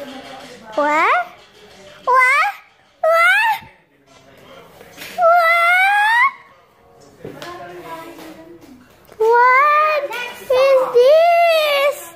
What? What? What? What? What is this?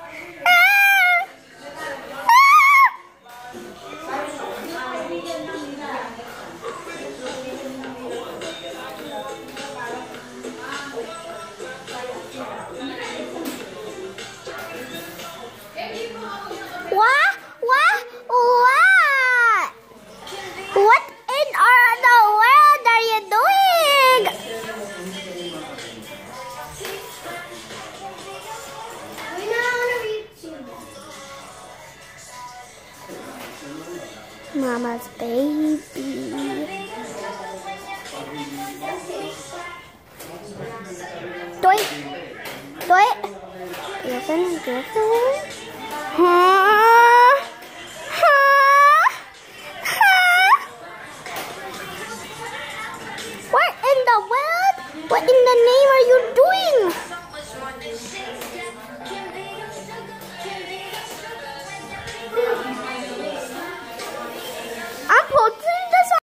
What? What? What? What in the world are you doing? Mama's baby. Do it. Listen. Huh?